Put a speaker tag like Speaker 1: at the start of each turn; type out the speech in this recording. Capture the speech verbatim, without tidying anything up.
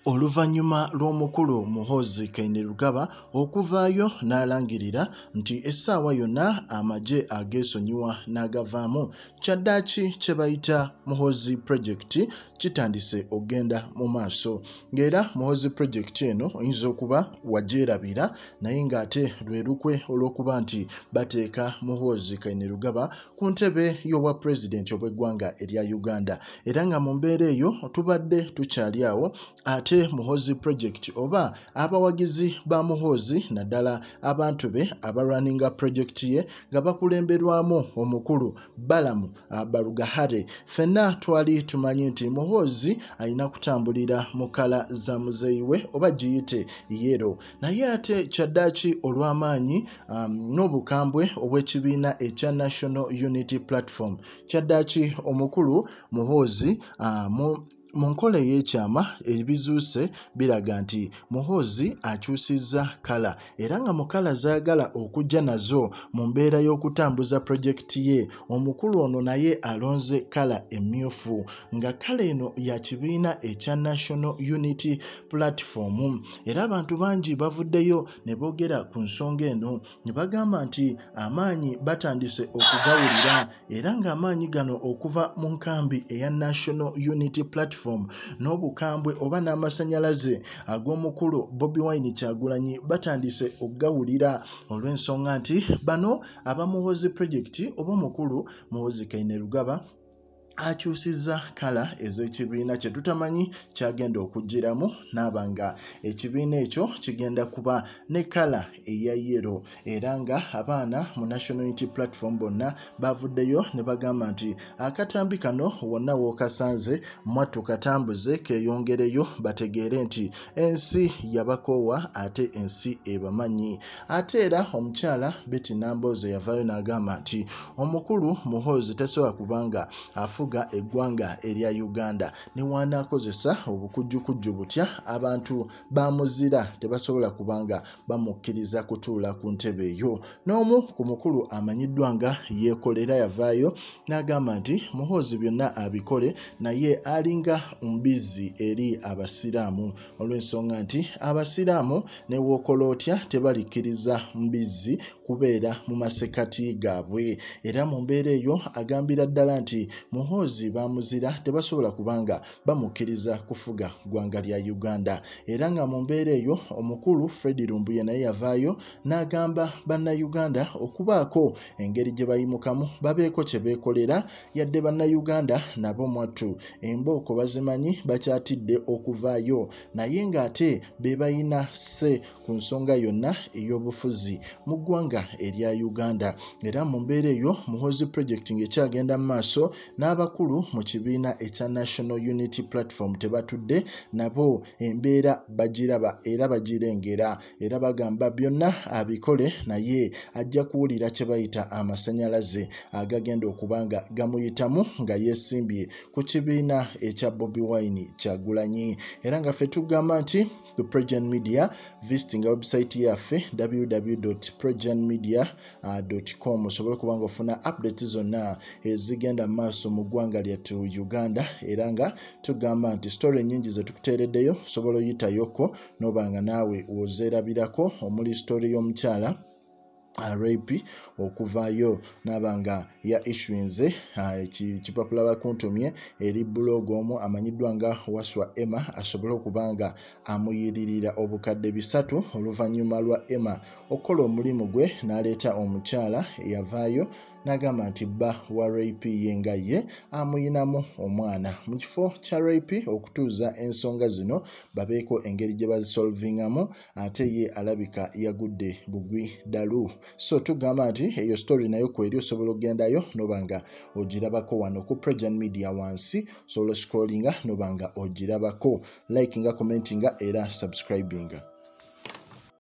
Speaker 1: Oluvannyuma lw'omukulu Muhoozi Kitalo okuvaayo n'alangirira nti essaawa yonna amagye ageesonyiwa n'agavaamu, kyaddaaki kye bayita Muhoozi Project kitandise okgenda mu maaso. Ng'era Muhoozi Project eno oyinza okuba wagyerabira naye ng'ate lwe lukwe olw'okuba nti bateeka Muhoozi Kitalo ku ntebe y'obwa pulezidenti obw'eggwanga erya Uganda. Era nga mu mbeera eyo tubadde tukyali awo ate Muhoozi Project oba abawagizi ba Muhoozi naddala abantu be abalwaninga project ye nga bakulemberwamu omukulu Balamu Balugahare. Ffenna twali tumanyi nti Muhoozi alina kutambulira mu kala za muzeeyi we oba giyite yero, naye ate kyaddaaki olw'amaanyi um, n'obukambwe obw'ekibiina ekya National Unity Platform, kyaddaaki omukulu Muhoozi uh, mu mu nkola ey'ekyama ebizuuse biraga nti Muhoozi akyusizza kala, era nga mu kala zaagala okujja nazo mu mbeera y'okutambuza projekiti ye, omukulu ono naye alonze kala emmyufu, nga kala eno ya kibiina ekya National Unity Platform. Era abantu bangi bavuddeyo ne boogera ku nsonga eno ne bagamba nti amaanyi batandise okugawulira, era ng'amaanyi gano okuva mu nkambi eya National Unity Platform n'obukambwe oba n'amasanyalaze ag'omukulu Bobi Wine Kyagulanyi batandise okugawulira olw'ensonga nti bano aba Muhoozi Project oba omukulu Muhoozi Kitalo akyusizza kala ez'ekibiina kye tutamanyi kyagenda okugiramu, n'abanga ekibiina ekyo kigenda kuba ne kala eya yero. Era nga abaana mu National Unity Platform bonna bavuddeyo ne bagamba nti akatambi kano wonna w'okasanze mwattu katambuze keeyongereyo bategeere nti ensi yabakoowa ate ensi ebamanyi. Ate era omukyala Betty Nambooze yavaayo n'agamba nti omukulu Muhoozi tasobola kubanga afu eggwanga erya Uganda ne wanaakozesa obukujjukujju butya abantu bamuzira tebasobola kubanga bamukkiriza kutuula ku ntebe eyo. N'omu ku mukulu amanyiddwa nga yeekolera yavaayo n'agamba nti Muhoozi byonna abikole naye alinga mbizzi eri abasiraamu, olw'ensonga nti abasiraamu ne wookola otya tebalikkiriza mbizzi kubeera mu masekati gaabwe. Era mu mbeera eyo agambira ddala nti Muhoozi bamuzira tebasobola kubanga bamukkiriza kufuga ggwanga lya Uganda. Era nga mu mbeera eyo omukulu Fred Lumbuye naye yavaayo n'agamba bannayuganda okubaako engeri gye bayimukamu babeeko kye beekolera, yadde bannayuganda nabo mwattu embooko bazimanyi bakyatidde okuvaayo, naye ng'ate be bayina se ku nsonga yonna ey'obufuzi mu ggwanga erya Uganda. Era mu mbeera eyo Muhoozi Project ng'ekyagenda mu maaso n'abakulu mu kibiina ekya National Unity Platform tebatudde nabo embeera bagiraba era bagirengera, era bagamba byonna abikole naye ajja kuwulira kye bayita amasanyalaze agagenda okubanga gamuyitamu nga yeesimbye ku kibiina ekya Bobi Wine Kyagulanyi. Era nga ffe tugamba nti the PROJOURN Media visiting website yaffe w w w dot projourn media dot com osobole kubanga ofuna updates zonna ezigenda mu maaso mu ggwanga lyattu Uganda. Era nga tugamba nti story ennyingi ze tukuteereddeyo osobola oyitayoko n'obanga naawe wozeerabirako, omuli story y'omukyala rape okuvaayo n'abanga ya issuinze ekipapula bakuntumye eri blog omu amanyiddwa nga Waswa Emma asobole okubanga amuyiririra obukadde bisatu oluvannyuma lwa Emma okukola omulimu gwe n'aleeta omukyala eyavaayo n'agamba nti bba wa rape ye nga ye amuyinamu omwana. Mu kifo kya rape okutuuza ensonga zino babeeko engeri gye bazisolvingamu, ate ye alabika yagudde bugwi dalu. So tugamba nti eyo story nayo kweri osobola okgendayo n'obanga ogirabako wano ku PROJOURN Media wansi, osobola scrollinga n'obanga ogirabako, likinga, commentinga era subscribinga.